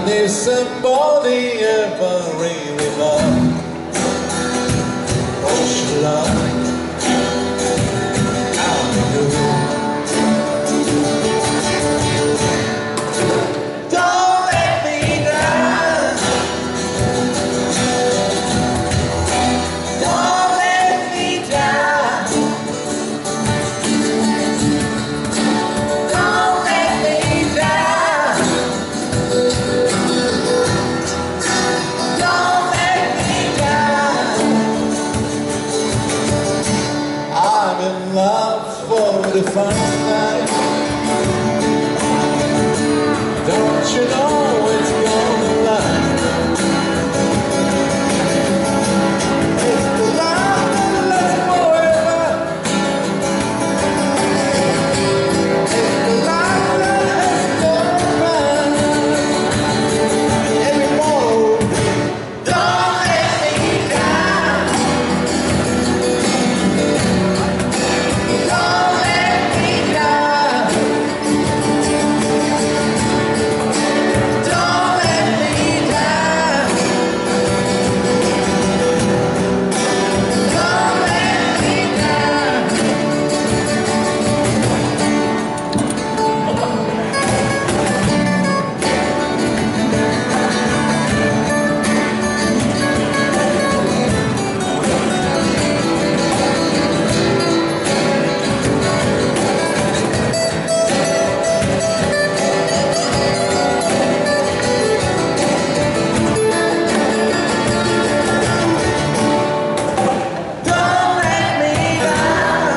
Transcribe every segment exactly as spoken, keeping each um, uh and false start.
need somebody ever really love. Oh, she love how you do. Don't let me down. Don't let me down. Don't let me down. Don't let me down. I'm in love for the first time. Don't you know it's gonna last? It's the love that lasts forever. It's the love that has gone by. Every mortal, don't let me down. Don't let me down. Don't let me down. Don't let me down. Don't let me down.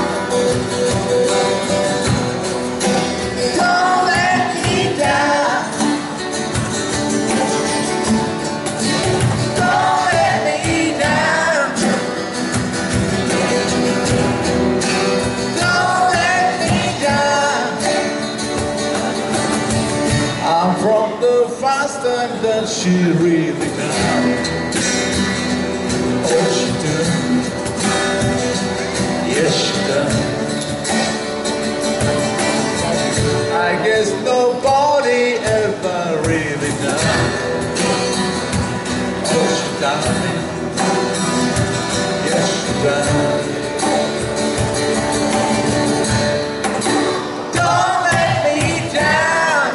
Don't let me down. Don't let me down. Don't let me down. I'm from the first time that she really down. Oh, she does. Yes, she does. I guess nobody ever really does. Oh, she does. Yes, she does. Don't let me down.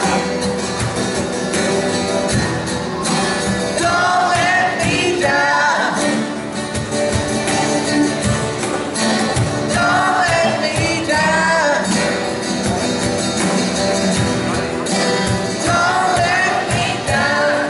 Don't let me down. Don't let me down. Don't let me down.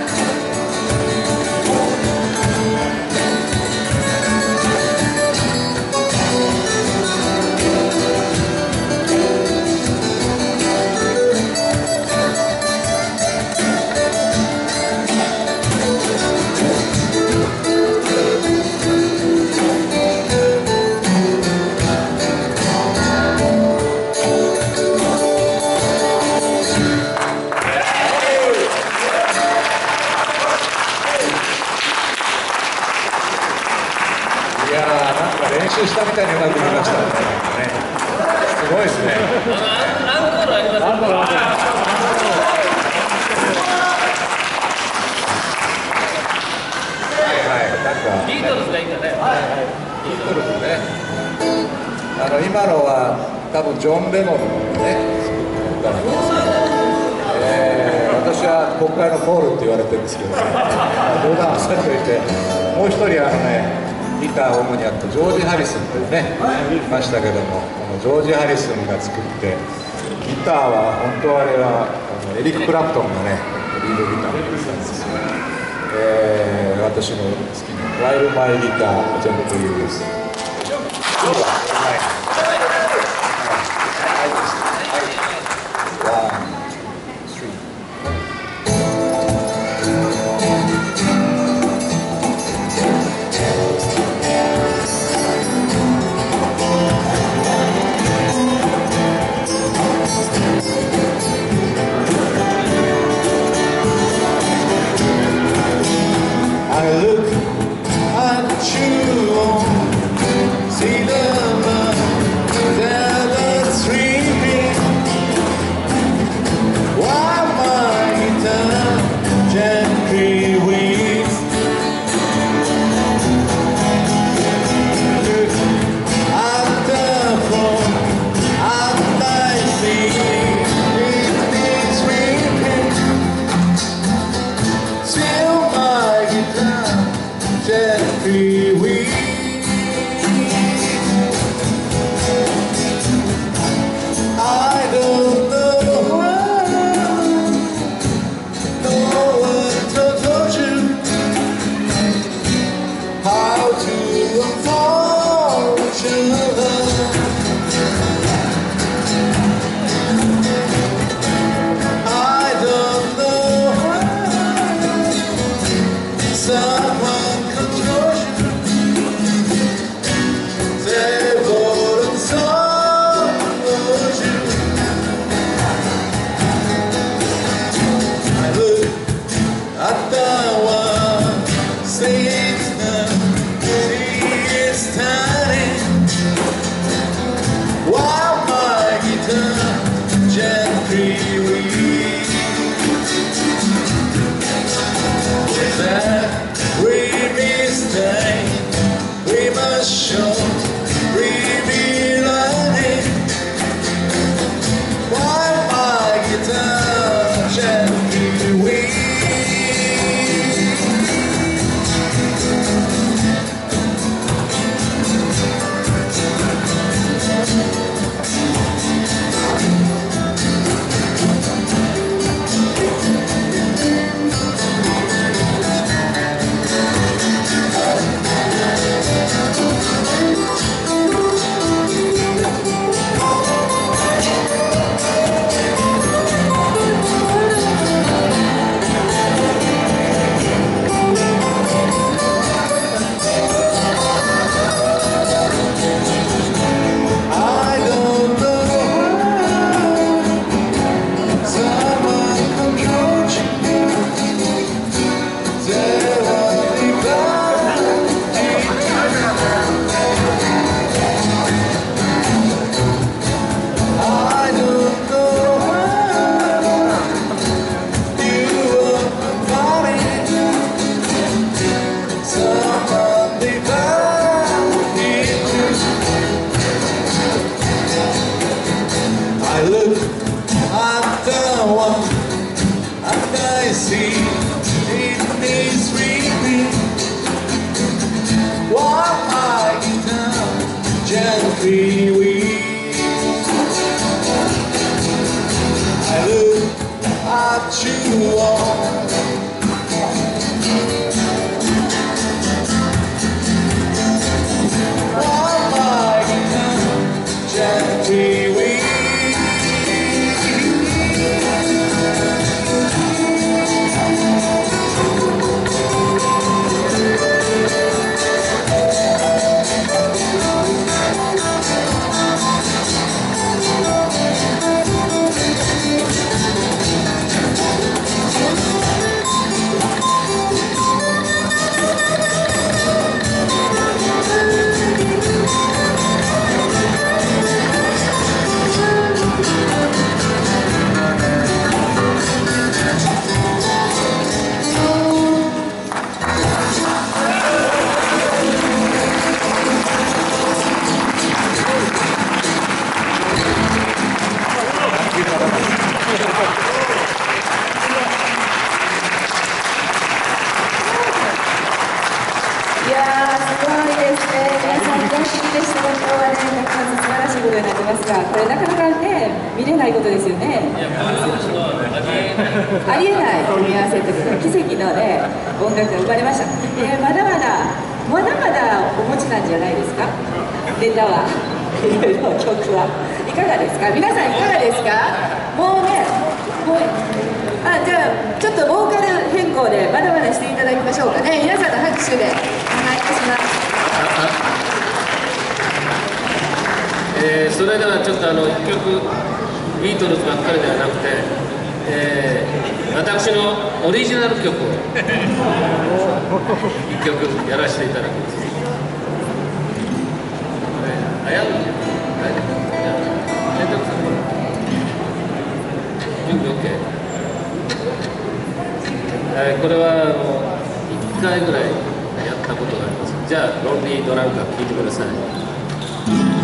いやー、なんか練習したみたいにうまくできましたね。すごいですね。 アンコールありますよ。 アンコールありますはいはい、なんかビートルズがいいんだね。 ビートルズね。あの今のは多分ジョン・レノンのね作った歌なんですけど、えー、私は国会のポールって言われてるんですけどね。冗談はさておいて、もう一人あのね。ギターを主にやったジョージ・ハリスンというねいましたけども、このジョージ・ハリスンが作ってギターは本当あれはあのエリック・クラプトンがねリードギターをやってたんですよ、えー、私の好きな「ワイル・マイ・ギター」全部というです。I look at you, see the は赤いシートにスリーピー Walk my guitar gently weep I look at you all Walk my guitar gently weep いやー、すごいですね。皆さん大好きでした。今日はね、たくさん素晴らしいことになってますが、これなかなかね、見れないことですよね。 いや、これそうそうありえない。 ありえない組み合わせということで、奇跡のね、音楽が生まれました。えー、まだまだ、まだまだお持ちなんじゃないですか。ネタは、いろいろ曲は。いかがですか。皆さんいかがですか。もうね、もう。あ、じゃあちょっとボーカル変更でまだまだしていただきましょうかね。皆さんの拍手でお願いいたします。 えー、それではちょっとあのいっきょくビートルズばっかりではなくて、えー、私のオリジナル曲をいっきょくやらせていただきます。あやるの？はい。じゃあ、連絡さん準備 OK？えー、これはあのいっかいぐらいやったことがあります。じゃあロンリードランカー聴いてください。